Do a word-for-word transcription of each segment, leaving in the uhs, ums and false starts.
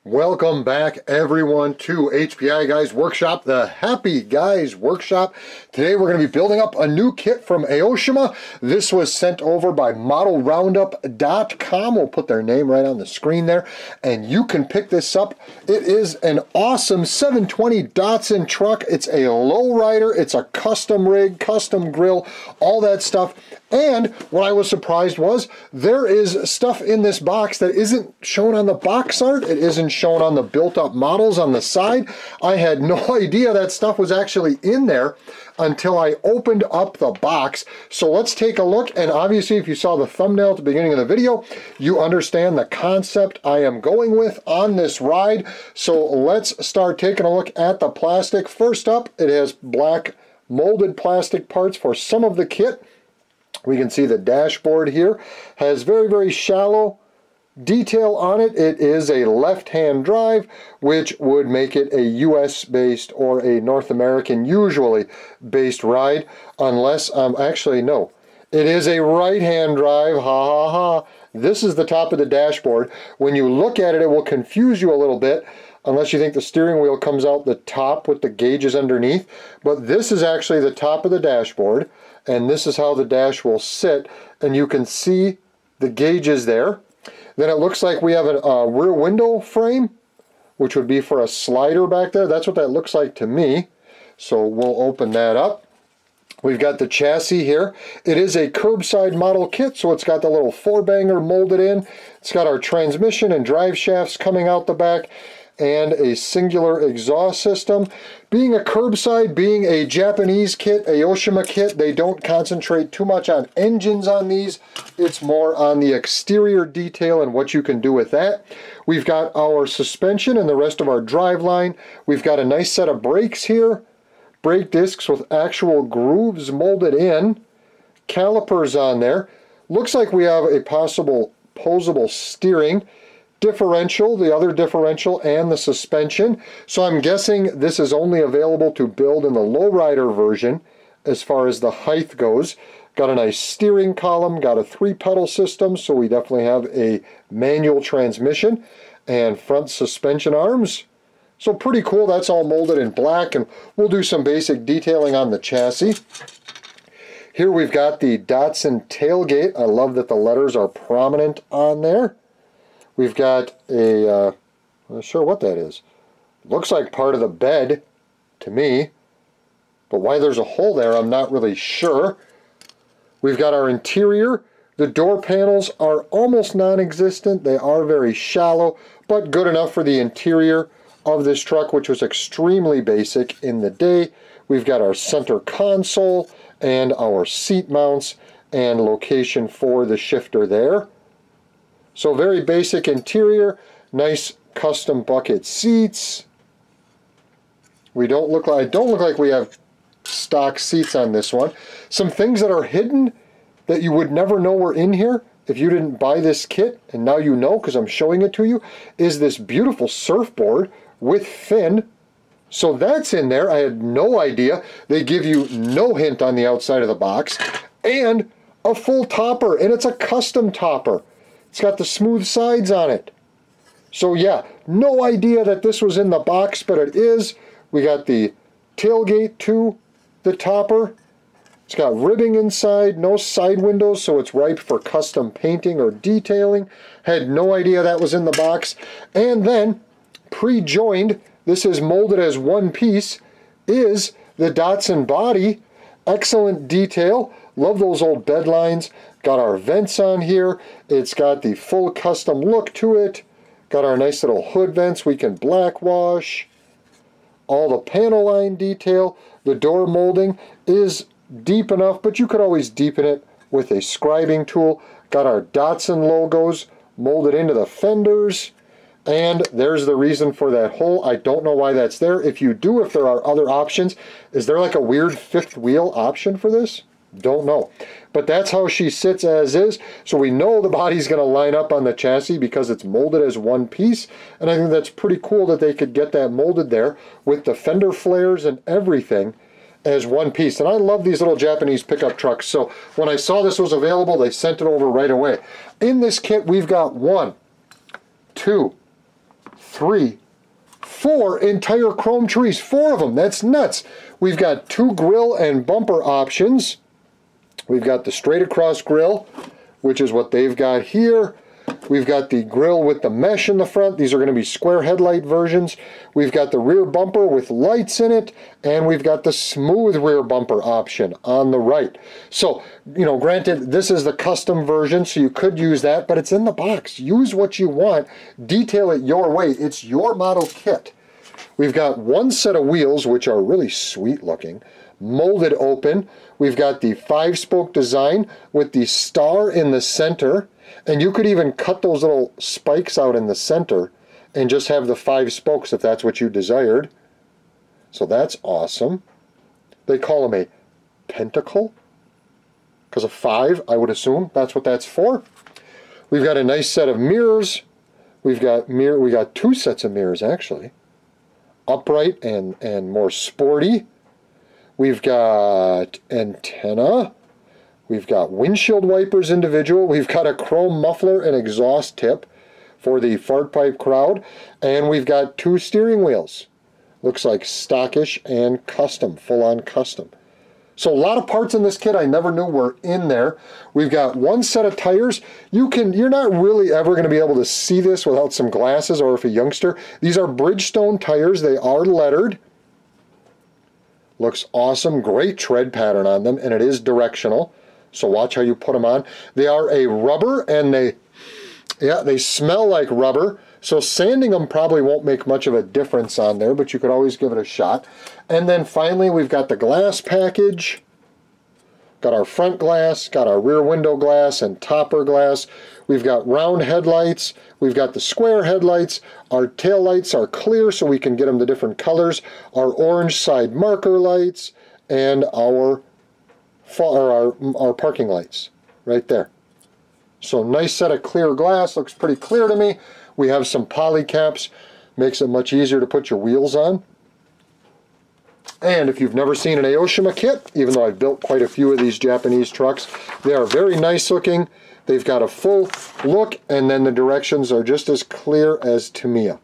Welcome back everyone to hpiguys Workshop, the Happy Guys Workshop. Today we're going to be building up a new kit from Aoshima. This was sent over by model roundup dot com. We'll put their name right on the screen there and you can pick this up. It is an awesome seven twenty Datsun truck. It's a lowrider, it's a custom rig, custom grill, all that stuff. And what I was surprised was there is stuff in this box that isn't shown on the box art. It isn't shown on the built-up models on the side. I had no idea that stuff was actually in there until I opened up the box. So let's take a look, and obviously if you saw the thumbnail at the beginning of the video, you understand the concept I am going with on this ride. So let's start taking a look at the plastic. First up, it has black molded plastic parts for some of the kit. We can see the dashboard here has very, very shallow detail on it. It is a left-hand drive, which would make it a U S based or a North American usually based ride, unless um actually no, it is a right-hand drive. Ha ha ha. This is the top of the dashboard. When you look at it, it will confuse you a little bit unless you think the steering wheel comes out the top with the gauges underneath, but this is actually the top of the dashboard, and this is how the dash will sit, and you can see the gauges there. Then it looks like we have a, a rear window frame, which would be for a slider back there. That's what that looks like to me. So we'll open that up. We've got the chassis here. It is a curbside model kit, so it's got the little four-banger molded in. It's got our transmission and drive shafts coming out the back, and a singular exhaust system. Being a curbside, being a Japanese kit, Aoshima kit, they don't concentrate too much on engines on these. It's more on the exterior detail and what you can do with that. We've got our suspension and the rest of our drive line. We've got a nice set of brakes here. Brake discs with actual grooves molded in. Calipers on there. Looks like we have a possible posable steering. Differential, the other differential, and the suspension. So I'm guessing this is only available to build in the lowrider version as far as the height goes. Got a nice steering column, got a three pedal system, so we definitely have a manual transmission, and front suspension arms. So pretty cool. That's all molded in black, and we'll do some basic detailing on the chassis. Here we've got the Datsun tailgate. I love that the letters are prominent on there. We've got a, uh, I'm not sure what that is. Looks like part of the bed to me, but why there's a hole there, I'm not really sure. We've got our interior. The door panels are almost non-existent. They are very shallow, but good enough for the interior of this truck, which was extremely basic in the day. We've got our center console and our seat mounts and location for the shifter there. So very basic interior, nice custom bucket seats. We don't look like, I don't look like we have stock seats on this one. Some things that are hidden that you would never know were in here if you didn't buy this kit, and now you know because I'm showing it to you, is this beautiful surfboard with fin. So that's in there. I had no idea. They give you no hint on the outside of the box. And a full topper, and it's a custom topper. It's got the smooth sides on it. So yeah, no idea that this was in the box, but it is. We got the tailgate to the topper. It's got ribbing inside, no side windows, so it's ripe for custom painting or detailing. Had no idea that was in the box. And then, pre-joined, this is molded as one piece, is the Datsun body. Excellent detail. Love those old bed lines. Got our vents on here. It's got the full custom look to it. Got our nice little hood vents we can black wash. All the panel line detail. The door molding is deep enough, but you could always deepen it with a scribing tool. Got our Datsun logos molded into the fenders. And there's the reason for that hole. I don't know why that's there. If you do, if there are other options, is there like a weird fifth wheel option for this? Don't know. But that's how she sits as is. So we know the body's going to line up on the chassis because it's molded as one piece. And I think that's pretty cool that they could get that molded there with the fender flares and everything as one piece. And I love these little Japanese pickup trucks. So when I saw this was available, they sent it over right away. In this kit, we've got one, two, three, four entire chrome trees, four of them. That's nuts. We've got two grill and bumper options. We've got the straight across grill, which is what they've got here. We've got the grill with the mesh in the front. These are going to be square headlight versions. We've got the rear bumper with lights in it, and we've got the smooth rear bumper option on the right. So, you know, granted, this is the custom version, so you could use that, but it's in the box. Use what you want. Detail it your way. It's your model kit. We've got one set of wheels, which are really sweet looking, molded open. We've got the five-spoke design with the star in the center. And you could even cut those little spikes out in the center and just have the five spokes if that's what you desired. So that's awesome. They call them a pentacle because of five, I would assume. That's what that's for. We've got a nice set of mirrors. We've got mirror. We got two sets of mirrors actually, upright and and more sporty. We've got antenna. We've got windshield wipers individual. We've got a chrome muffler and exhaust tip for the fart pipe crowd. And we've got two steering wheels. Looks like stockish and custom, full-on custom. So a lot of parts in this kit I never knew were in there. We've got one set of tires. You can, you're not really ever going to be able to see this without some glasses or if a youngster. These are Bridgestone tires. They are lettered. Looks awesome. Great tread pattern on them, and it is directional. So watch how you put them on. They are a rubber, and they, yeah, they smell like rubber. So sanding them probably won't make much of a difference on there, but you could always give it a shot. And then finally, we've got the glass package. Got our front glass, got our rear window glass and topper glass. We've got round headlights. We've got the square headlights. Our tail lights are clear, so we can get them the different colors. Our orange side marker lights and our Or our, our parking lights right there. So nice set of clear glass, looks pretty clear to me. We have some poly caps, makes it much easier to put your wheels on. And if you've never seen an Aoshima kit, even though I've built quite a few of these Japanese trucks, they are very nice looking. They've got a full look, and then the directions are just as clear as Tamiya.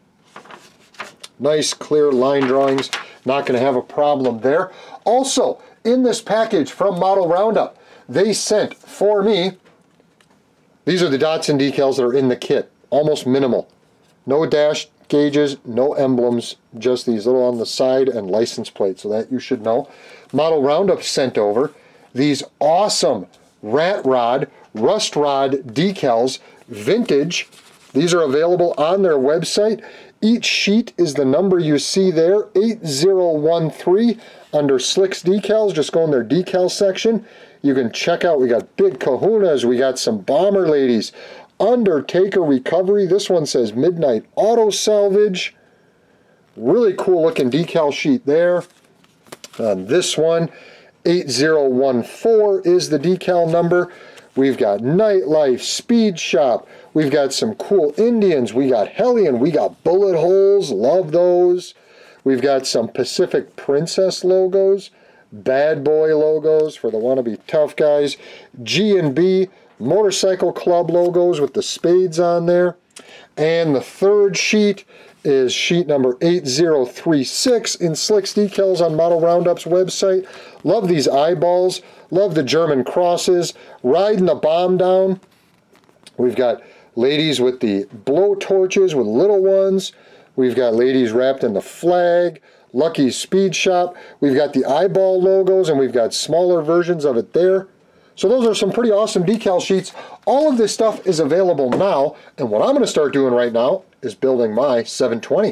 Nice clear line drawings, not going to have a problem there. Also, in this package from Model Roundup, they sent for me, these are the Datsun decals that are in the kit, almost minimal. No dash gauges, no emblems, just these little on the side and license plate, so that you should know. Model Roundup sent over these awesome rat rod, rust rod decals, vintage. These are available on their website. Each sheet is the number you see there, eight zero one three. Under Slicks Decals, just go in their decal section. You can check out, we got big kahunas, we got some bomber ladies, Undertaker Recovery. This one says Midnight Auto Salvage. Really cool looking decal sheet there. On this one, eight zero one four is the decal number. We've got Nightlife, Speed Shop. We've got some cool Indians. We got Hellion. We got bullet holes. Love those. We've got some Pacific Princess logos, Bad Boy logos for the wannabe tough guys, G and B Motorcycle Club logos with the spades on there. And the third sheet is sheet number eight zero three six in Slicks Decals on Model Roundup's website. Love these eyeballs. Love the German crosses. Riding the bomb down. We've got ladies with the blow torches with little ones. We've got ladies wrapped in the flag, Lucky's Speed Shop. We've got the eyeball logos, and we've got smaller versions of it there. So those are some pretty awesome decal sheets. All of this stuff is available now, and what I'm going to start doing right now is building my seven twenty.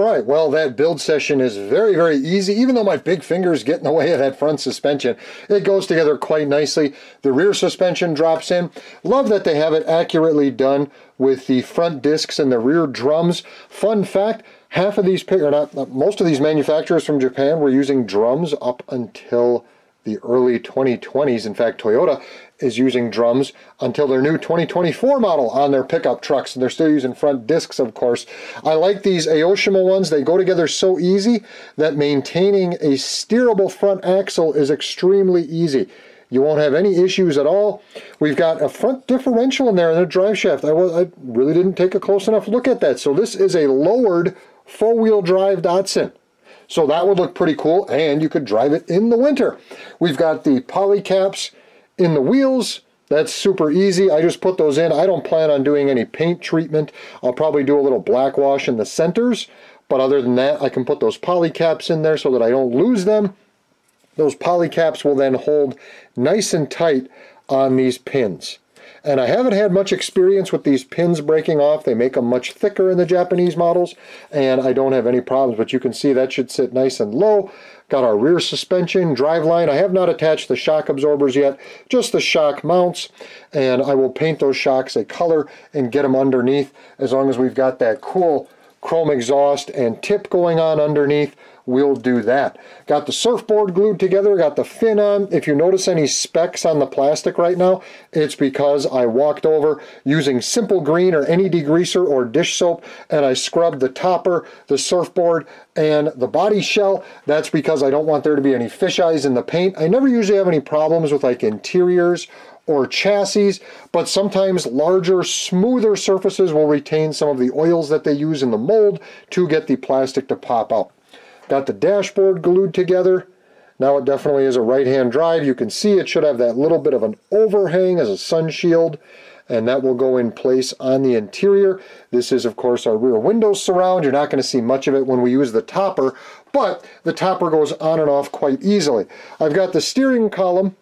right, well, that build session is very, very easy. Even though my big fingers get in the way of that front suspension, it goes together quite nicely. The rear suspension drops in. Love that they have it accurately done with the front discs and the rear drums. Fun fact, half of these, or not, most of these manufacturers from Japan were using drums up until the early twenty twenties. In fact, Toyota is using drums until their new twenty twenty-four model on their pickup trucks, and they're still using front discs, of course. I like these Aoshima ones. They go together so easy that maintaining a steerable front axle is extremely easy. You won't have any issues at all. We've got a front differential in there in the drive shaft. I, was, I really didn't take a close enough look at that. So this is a lowered four-wheel drive Datsun. So that would look pretty cool, and you could drive it in the winter. We've got the poly caps in the wheels. That's super easy. I just put those in. I don't plan on doing any paint treatment. I'll probably do a little black wash in the centers, but other than that, I can put those poly caps in there so that I don't lose them. Those poly caps will then hold nice and tight on these pins. And I haven't had much experience with these pins breaking off. They make them much thicker in the Japanese models, and I don't have any problems, but you can see that should sit nice and low. Got our rear suspension, drive line. I have not attached the shock absorbers yet, just the shock mounts, and I will paint those shocks a color and get them underneath. As long as we've got that cool chrome exhaust and tip going on underneath, we'll do that. Got the surfboard glued together, got the fin on. If you notice any specks on the plastic right now, it's because I walked over using Simple Green or any degreaser or dish soap, and I scrubbed the topper, the surfboard, and the body shell. That's because I don't want there to be any fisheyes in the paint. I never usually have any problems with like interiors or chassis, but sometimes larger, smoother surfaces will retain some of the oils that they use in the mold to get the plastic to pop out. Got the dashboard glued together. Now it definitely is a right-hand drive. You can see it should have that little bit of an overhang as a sun shield, and that will go in place on the interior. This is, of course, our rear window surround. You're not going to see much of it when we use the topper, but the topper goes on and off quite easily. I've got the steering column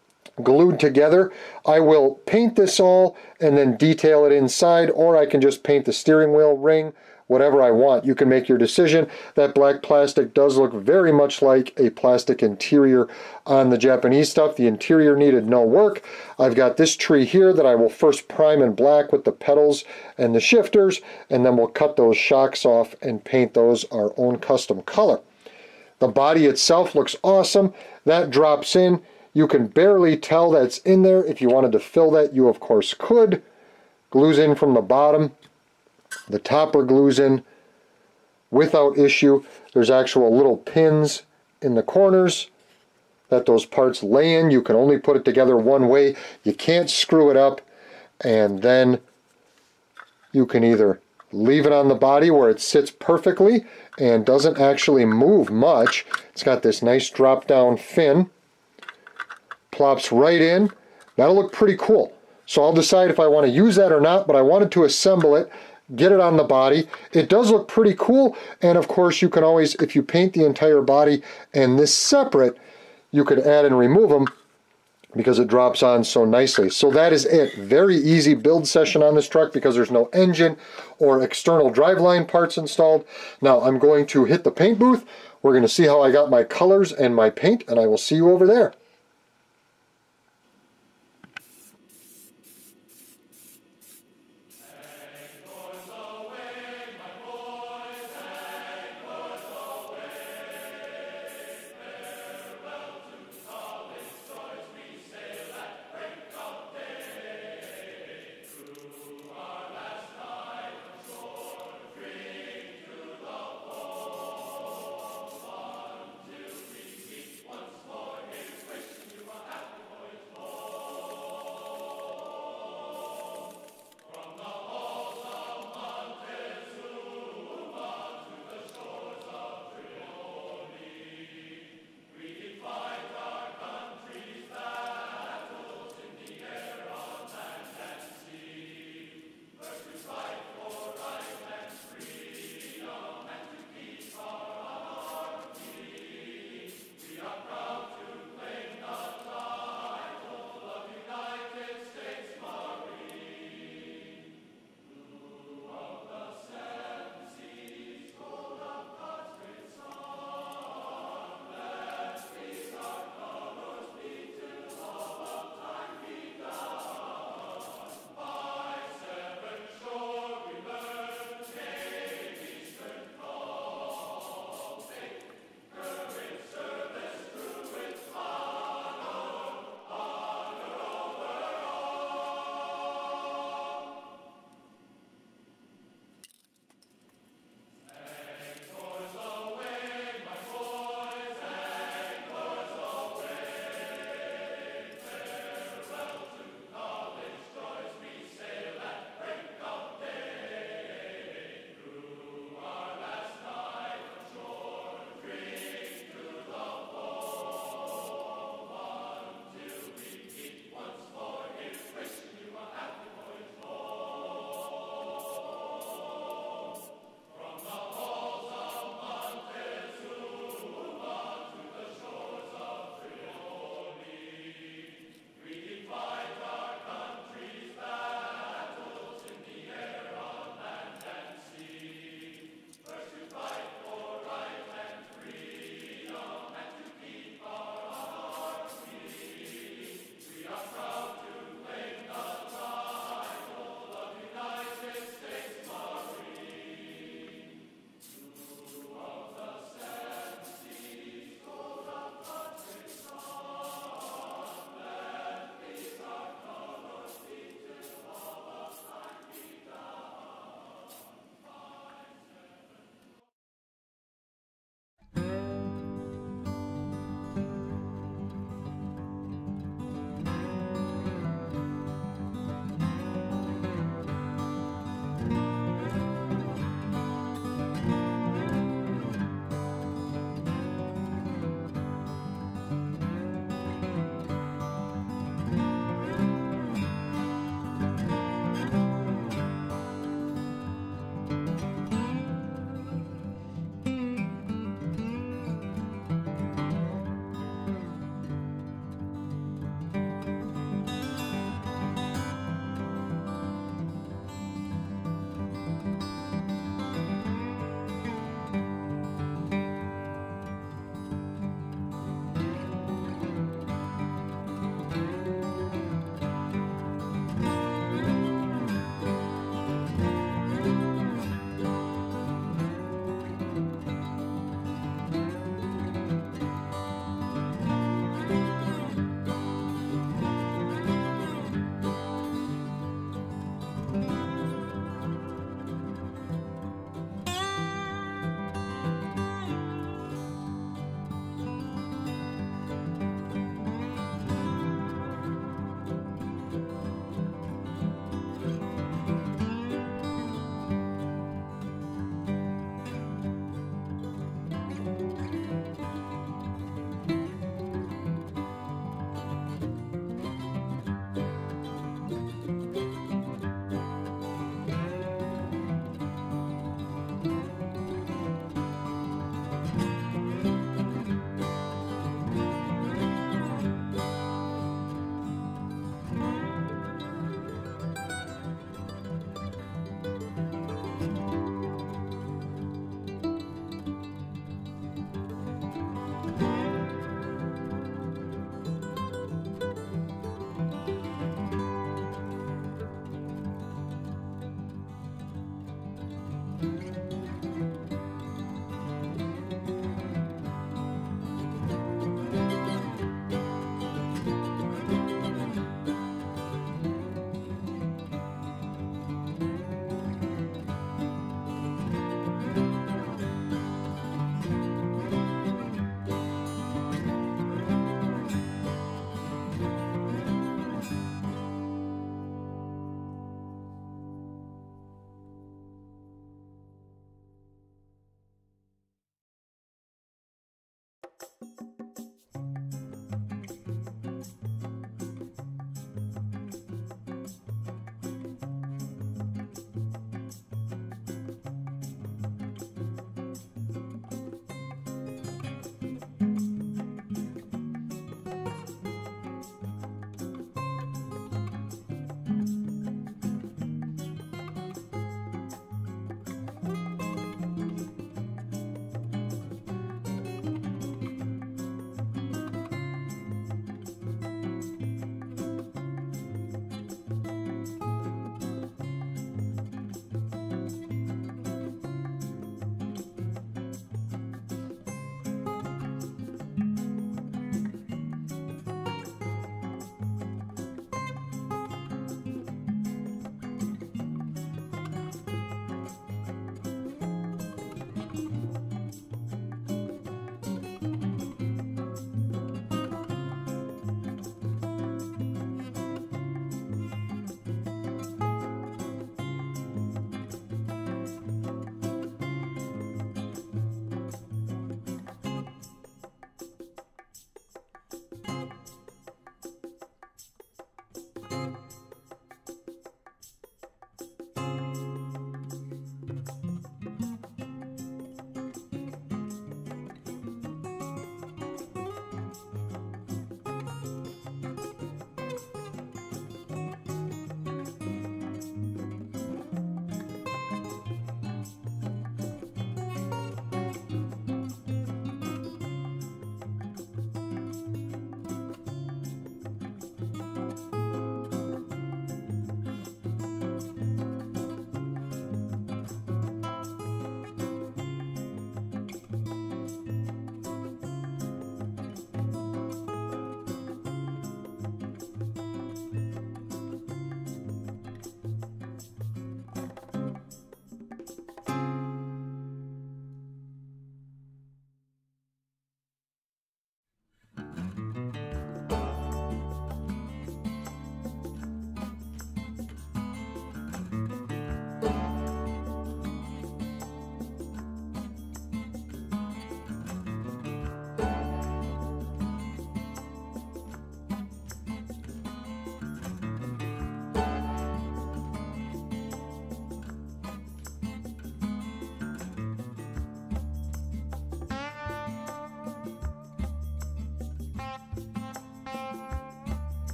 glued together. I will paint this all and then detail it inside, or I can just paint the steering wheel ring, whatever I want. You can make your decision. That black plastic does look very much like a plastic interior on the Japanese stuff. The interior needed no work. I've got this tree here that I will first prime in black with the pedals and the shifters, and then we'll cut those shocks off and paint those our own custom color. The body itself looks awesome. That drops in. You can barely tell that's in there. If you wanted to fill that, you of course could. Glues in from the bottom. The topper glues in without issue. There's actual little pins in the corners that those parts lay in. You can only put it together one way. You can't screw it up, and then you can either leave it on the body where it sits perfectly and doesn't actually move much. It's got this nice drop down fin. Plops right in. That'll look pretty cool. So I'll decide if I want to use that or not, but I wanted to assemble it, get it on the body. It does look pretty cool, and of course you can always, if you paint the entire body and this separate, you could add and remove them because it drops on so nicely. So that is it. Very easy build session on this truck because there's no engine or external driveline parts installed. Now I'm going to hit the paint booth. We're going to see how I got my colors and my paint, and I will see you over there.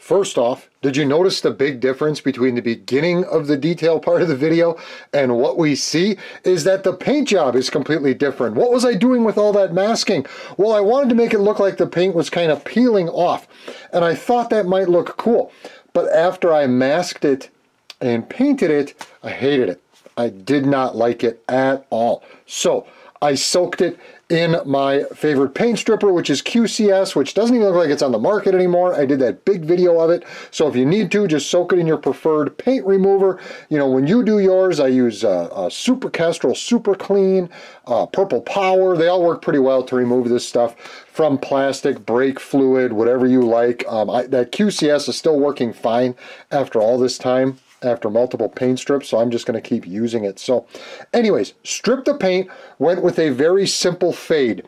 First off, did you notice the big difference between the beginning of the detail part of the video and what we see? Is that the paint job is completely different. What was I doing with all that masking? Well, I wanted to make it look like the paint was kind of peeling off, and I thought that might look cool. But after I masked it and painted it, I hated it. I did not like it at all. So I soaked it in my favorite paint stripper, which is Q C S, which doesn't even look like it's on the market anymore. I did that big video of it. So if you need to, just soak it in your preferred paint remover. You know, when you do yours, I use uh, uh, Super Castrol Super Clean, uh, Purple Power. They all work pretty well to remove this stuff from plastic, brake fluid, whatever you like. Um, I, that Q C S is still working fine after all this time, after multiple paint strips, so I'm just going to keep using it. So anyways, stripped the paint, went with a very simple fade.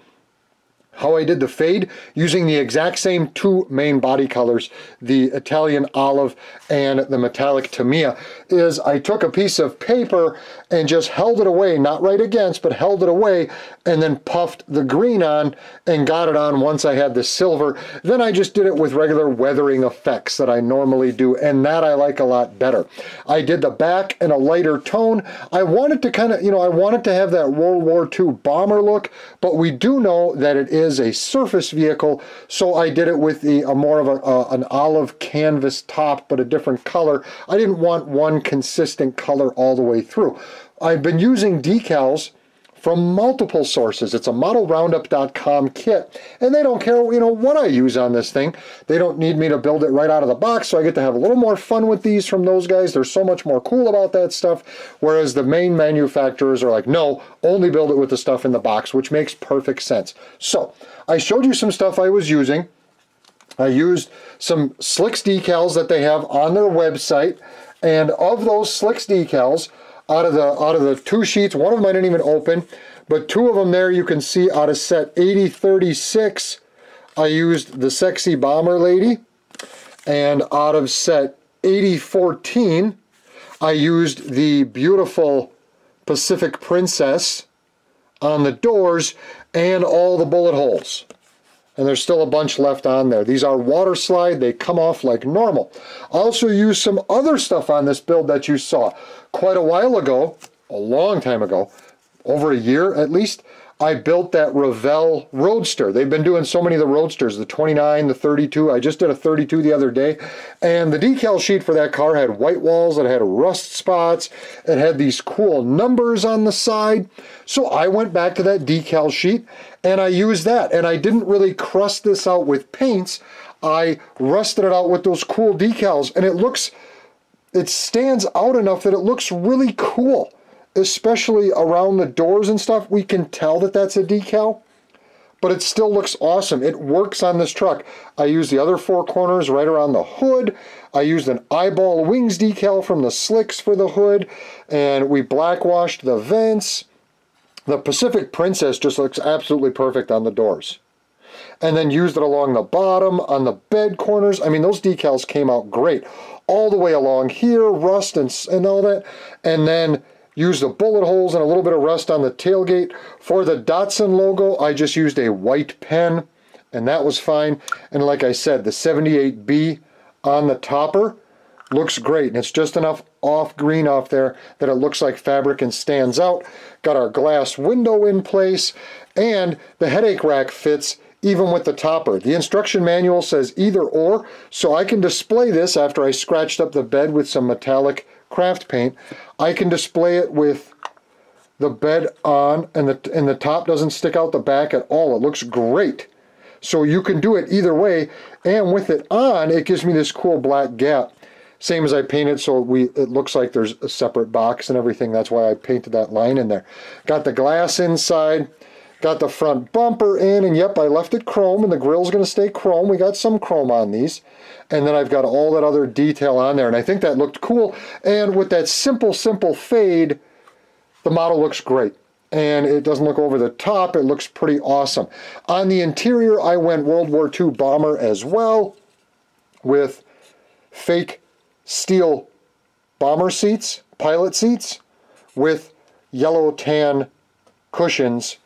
How I did the fade, using the exact same two main body colors, the Italian olive and the metallic Tamiya, is I took a piece of paper and just held it away, not right against, but held it away, and then puffed the green on and got it on once I had the silver. Then I just did it with regular weathering effects that I normally do, and that I like a lot better. I did the back in a lighter tone. I wanted to kind of, you know, I wanted to have that World War Two bomber look, but we do know that it is a surface vehicle, so I did it with the a more of a, uh, an olive canvas top, but a different color. I didn't want one consistent color all the way through. I've been using decals from multiple sources. It's a model roundup dot com kit, and they don't care, you know, what I use on this thing. They don't need me to build it right out of the box, so I get to have a little more fun with these from those guys. They're so much more cool about that stuff, whereas the main manufacturers are like, no, only build it with the stuff in the box, which makes perfect sense. So I showed you some stuff I was using. I used some Slicks decals that they have on their website, and of those Slicks decals, out of the out of the two sheets, one of them I didn't even open, but two of them there you can see out of set eighty thirty-six, I used the Sexy Bomber Lady, and out of set eighty fourteen, I used the beautiful Pacific Princess on the doors and all the bullet holes. And there's still a bunch left on there. These are water slide. They come off like normal. I also used some other stuff on this build that you saw. Quite a while ago, a long time ago, over a year at least, I built that Revell Roadster. They've been doing so many of the Roadsters, the twenty-nine, the thirty-two. I just did a thirty-two the other day. And the decal sheet for that car had white walls, it had rust spots, it had these cool numbers on the side. So I went back to that decal sheet and I used that. And I didn't really crust this out with paints. I rusted it out with those cool decals, and it looks, it stands out enough that it looks really cool. Especially around the doors and stuff, we can tell that that's a decal, but it still looks awesome. It works on this truck. I used the other four corners right around the hood. I used an eyeball wings decal from the Slicks for the hood, and we blackwashed the vents. The Pacific Princess just looks absolutely perfect on the doors. And then used it along the bottom, on the bed corners. I mean, those decals came out great. All the way along here, rust and, and all that. And then used the bullet holes and a little bit of rust on the tailgate. For the Datsun logo, I just used a white pen, and that was fine. And like I said, the seventy-eight B on the topper looks great, and it's just enough off green off there that it looks like fabric and stands out. Got our glass window in place, and the headache rack fits even with the topper. The instruction manual says either or, so I can display this after I scratched up the bed with some metallic craft paint. I can display it with the bed on, and the and the top doesn't stick out the back at all. It looks great. So you can do it either way, and with it on, it gives me this cool black gap. Same as I painted, so we it looks like there's a separate box and everything. That's why I painted that line in there. Got the glass inside, got the front bumper in, and yep, I left it chrome, and the grill's going to stay chrome. We got some chrome on these. And then I've got all that other detail on there, and I think that looked cool. And with that simple, simple fade, the model looks great. And it doesn't look over the top. It looks pretty awesome. On the interior, I went World War Two bomber as well, with fake steel bomber seats, pilot seats, with yellow tan cushions,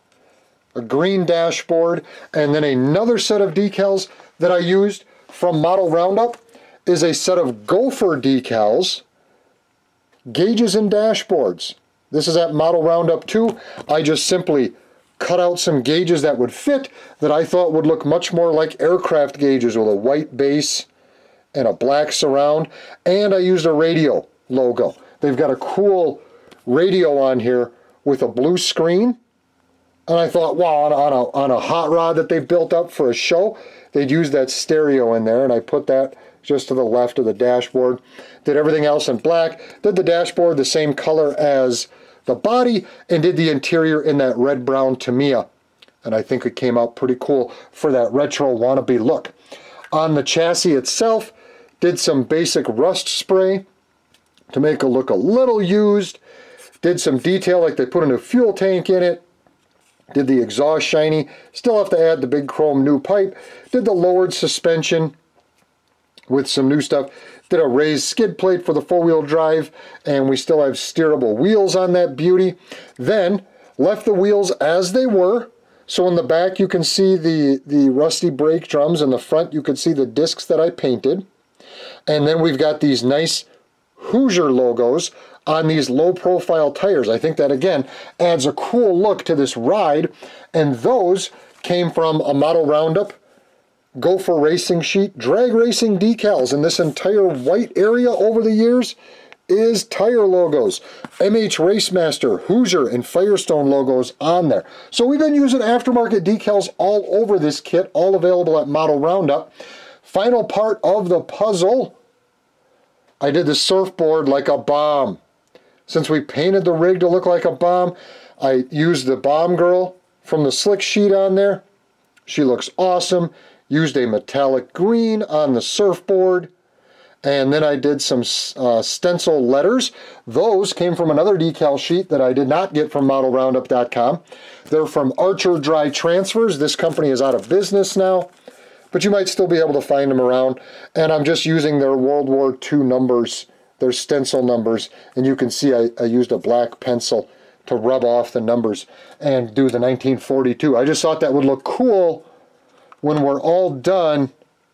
a green dashboard, and then another set of decals that I used from Model Roundup, is a set of gopher decals, gauges and dashboards. This is at Model Roundup two. I just simply cut out some gauges that would fit that I thought would look much more like aircraft gauges with a white base and a black surround. And I used a radio logo. They've got a cool radio on here with a blue screen. And I thought, wow, on a, on a, on a hot rod that they've built up for a show, they'd use that stereo in there. And I put that just to the left of the dashboard. Did everything else in black. Did the dashboard the same color as the body, and did the interior in that red-brown Tamiya. And I think it came out pretty cool for that retro wannabe look. On the chassis itself, did some basic rust spray to make it look a little used. Did some detail, like they put a new fuel tank in it. Did the exhaust shiny. Still have to add the big chrome new pipe. Did the lowered suspension with some new stuff. Did a raised skid plate for the four-wheel drive, and we still have steerable wheels on that beauty. Then left the wheels as they were. So in the back you can see the, the rusty brake drums. In the front you can see the discs that I painted. And then we've got these nice Hoosier logos on these low-profile tires. I think that, again, adds a cool look to this ride. And those came from a Model Roundup Gopher racing sheet. Drag racing decals, and this entire white area over the years is tire logos. M H Racemaster, Hoosier, and Firestone logos on there. So we've been using aftermarket decals all over this kit, all available at Model Roundup. Final part of the puzzle, I did the surfboard like a bomb. Since we painted the rig to look like a bomb, I used the Bomb Girl from the slick sheet on there. She looks awesome. Used a metallic green on the surfboard. And then I did some uh, stencil letters. Those came from another decal sheet that I did not get from model roundup dot com. They're from Archer Dry Transfers. This company is out of business now, but you might still be able to find them around. And I'm just using their World War Two numbers, their stencil numbers. And you can see I, I used a black pencil to rub off the numbers and do the nineteen forty-two. I just thought that would look cool when we're all done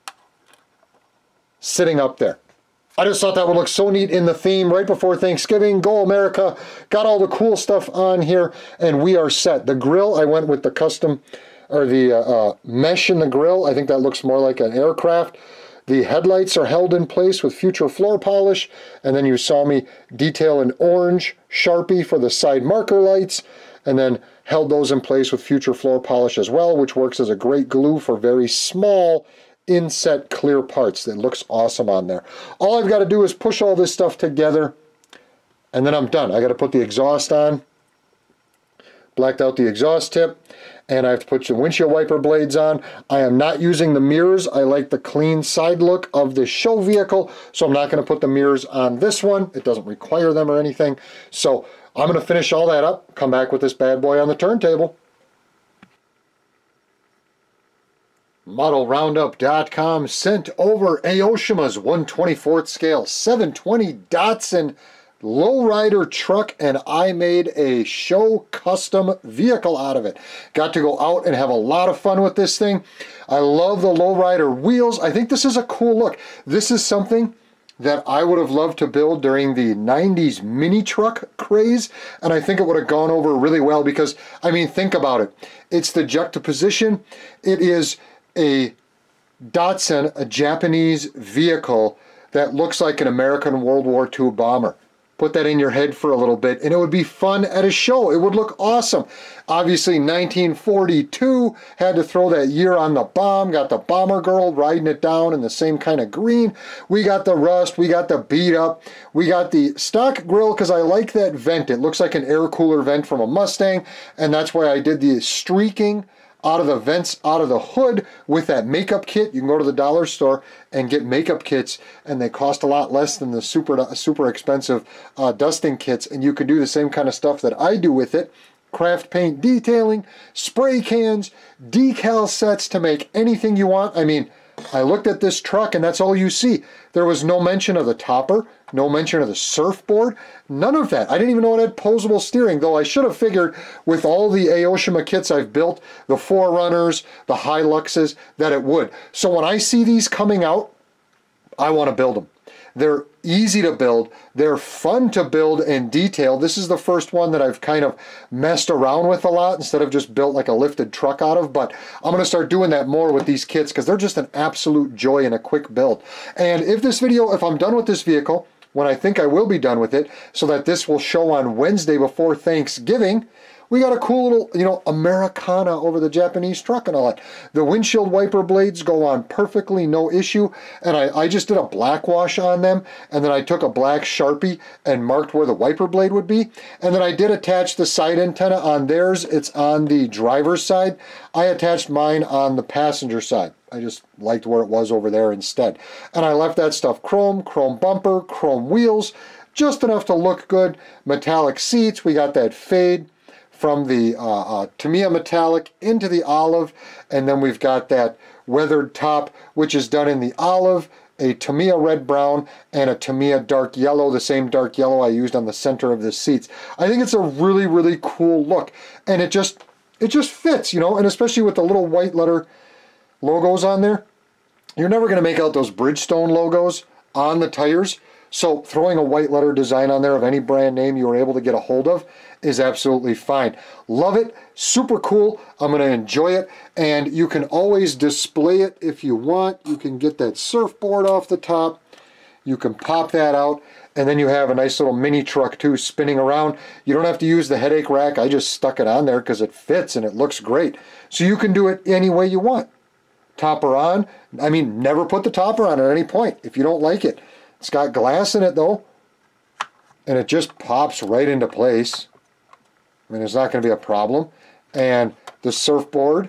sitting up there. I just thought that would look so neat in the theme right before Thanksgiving. Go America. Got all the cool stuff on here, and we are set. The grill, I went with the custom, or the uh, uh, mesh in the grill. I think that looks more like an aircraft. The headlights are held in place with future floor polish, and then you saw me detail an orange Sharpie for the side marker lights, and then held those in place with future floor polish as well, which works as a great glue for very small inset clear parts. That looks awesome on there. All I've got to do is push all this stuff together, and then I'm done. I got to put the exhaust on, blacked out the exhaust tip, and I have to put some windshield wiper blades on. I am not using the mirrors. I like the clean side look of the show vehicle, so I'm not going to put the mirrors on this one. It doesn't require them or anything. So I'm going to finish all that up, come back with this bad boy on the turntable. model roundup dot com sent over Aoshima's one twenty-fourth scale seven twenty Datsun lowrider truck, and I made a show custom vehicle out of it. Got to go out and have a lot of fun with this thing. I love the lowrider wheels. I think this is a cool look. This is something that I would have loved to build during the nineties mini truck craze, and I think it would have gone over really well because, I mean, think about it. It's the juxtaposition. It is a Datsun, a Japanese vehicle that looks like an American World War Two bomber. Put that in your head for a little bit, and it would be fun at a show. It would look awesome. Obviously, nineteen forty-two, had to throw that year on the bomb. Got the bomber girl riding it down in the same kind of green. We got the rust. We got the beat up. We got the stock grill because I like that vent. It looks like an air cooler vent from a Mustang, and that's why I did the streaking out of the vents, out of the hood with that makeup kit. You can go to the dollar store and get makeup kits, and they cost a lot less than the super super expensive uh, dusting kits, and you can do the same kind of stuff that I do with it. Craft paint detailing, spray cans, decal sets to make anything you want. I mean, I looked at this truck and that's all you see. There was no mention of the topper, no mention of the surfboard, none of that. I didn't even know it had posable steering, though I should have figured with all the Aoshima kits I've built, the four runners, the Hiluxes, that it would. So when I see these coming out, I want to build them. They're easy to build. They're fun to build and detail. This is the first one that I've kind of messed around with a lot instead of just built like a lifted truck out of, but I'm going to start doing that more with these kits because they're just an absolute joy and a quick build. And if this video, if I'm done with this vehicle, when I think I will be done with it, so that this will show on Wednesday before Thanksgiving, we got a cool little, you know, Americana over the Japanese truck and all that. The windshield wiper blades go on perfectly, no issue. And I, I just did a black wash on them. And then I took a black Sharpie and marked where the wiper blade would be. And then I did attach the side antenna on theirs. It's on the driver's side. I attached mine on the passenger side. I just liked where it was over there instead. And I left that stuff chrome, chrome bumper, chrome wheels, just enough to look good. Metallic seats. We got that fade from the uh, uh, Tamiya metallic into the olive, and then we've got that weathered top, which is done in the olive, a Tamiya red brown, and a Tamiya dark yellow, the same dark yellow I used on the center of the seats. I think it's a really, really cool look, and it just it just fits, you know, and especially with the little white letter logos on there. You're never going to make out those Bridgestone logos on the tires. So throwing a white letter design on there of any brand name you were able to get a hold of is absolutely fine. Love it. Super cool. I'm going to enjoy it. And you can always display it if you want. You can get that surfboard off the top. You can pop that out. And then you have a nice little mini truck too spinning around. You don't have to use the headache rack. I just stuck it on there because it fits and it looks great. So you can do it any way you want. Topper on. I mean, never put the topper on at any point if you don't like it. It's got glass in it though, and it just pops right into place. I mean, it's not going to be a problem. And the surfboard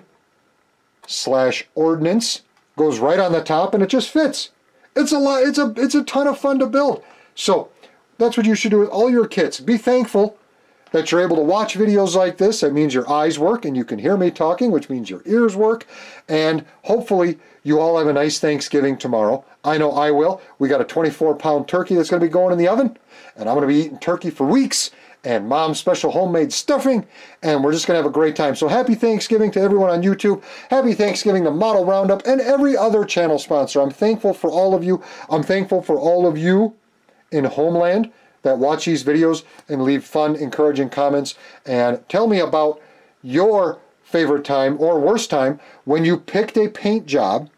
slash ordnance goes right on the top, and it just fits. It's a lot. It's a it's a ton of fun to build. So that's what you should do with all your kits. Be thankful that you're able to watch videos like this. That means your eyes work and you can hear me talking, which means your ears work. And hopefully you all have a nice Thanksgiving tomorrow. I know I will. We got a twenty-four pound turkey that's going to be going in the oven, and I'm going to be eating turkey for weeks, and Mom's special homemade stuffing, and we're just going to have a great time. So happy Thanksgiving to everyone on YouTube. Happy Thanksgiving to Model Roundup and every other channel sponsor. I'm thankful for all of you. I'm thankful for all of you in Homeland that watch these videos and leave fun, encouraging comments, and tell me about your favorite time or worst time when you picked a paint job,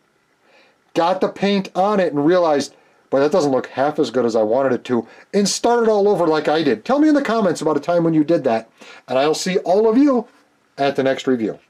got the paint on it, and realized, boy, that doesn't look half as good as I wanted it to, and started all over like I did. Tell me in the comments about a time when you did that, and I'll see all of you at the next review.